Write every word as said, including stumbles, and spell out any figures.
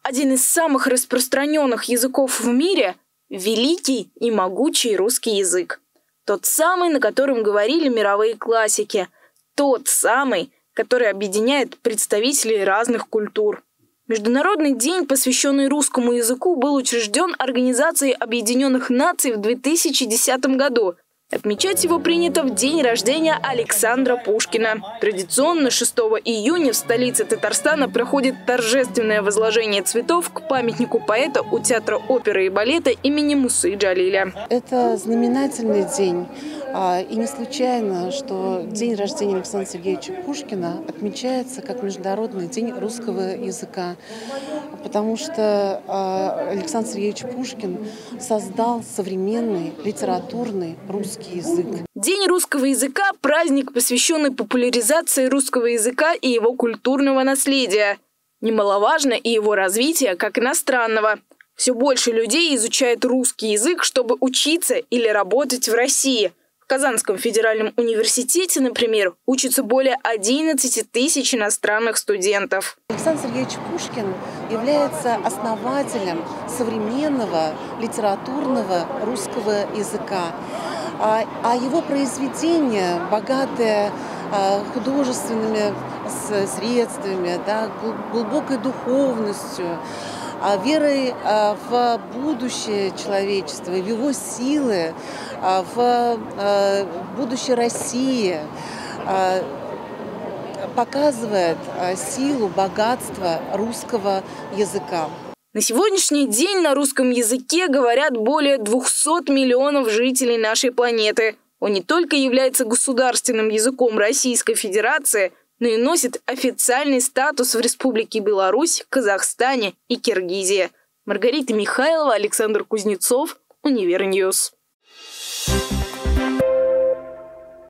один из самых распространенных языков в мире – великий и могучий русский язык. Тот самый, на котором говорили мировые классики. Тот самый, который объединяет представителей разных культур. Международный день, посвященный русскому языку, был учрежден Организацией Объединенных Наций в две тысячи десятом году. Отмечать его принято в день рождения Александра Пушкина. Традиционно шестого июня в столице Татарстана проходит торжественное возложение цветов к памятнику поэта у Театра оперы и балета имени Мусы Джалиля. Это знаменательный день. И не случайно, что день рождения Александра Сергеевича Пушкина отмечается как Международный день русского языка. Потому что Александр Сергеевич Пушкин создал современный литературный русский язык. День русского языка – праздник, посвященный популяризации русского языка и его культурного наследия. Немаловажно и его развитие как иностранного. Все больше людей изучают русский язык, чтобы учиться или работать в России. В Казанском федеральном университете, например, учатся более одиннадцати тысяч иностранных студентов. Александр Сергеевич Пушкин является основателем современного литературного русского языка. А его произведения, богатые художественными средствами, да, глубокой духовностью, верой в будущее человечества, в его силы, в будущее России, показывает силу, богатство русского языка. На сегодняшний день на русском языке говорят более двухсот миллионов жителей нашей планеты. Он не только является государственным языком Российской Федерации, но и носит официальный статус в Республике Беларусь, Казахстане и Киргизии. Маргарита Михайлова, Александр Кузнецов, Универньюз.